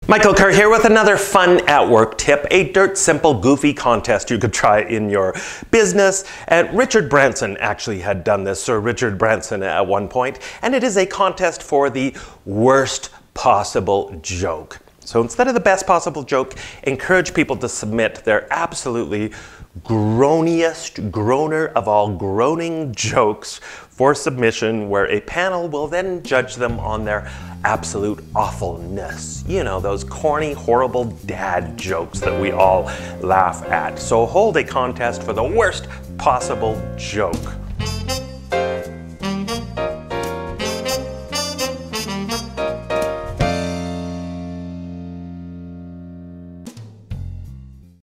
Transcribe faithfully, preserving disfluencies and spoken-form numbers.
Michael Kerr here with another fun at work tip, a dirt simple goofy contest you could try in your business. And Richard Branson actually had done this, Sir Richard Branson at one point, and it is a contest for the worst possible joke. So instead of the best possible joke, encourage people to submit their absolutely groaniest, groaner of all groaning jokes for submission, where a panel will then judge them on their absolute awfulness. You know, those corny, horrible dad jokes that we all laugh at. So hold a contest for the worst possible joke.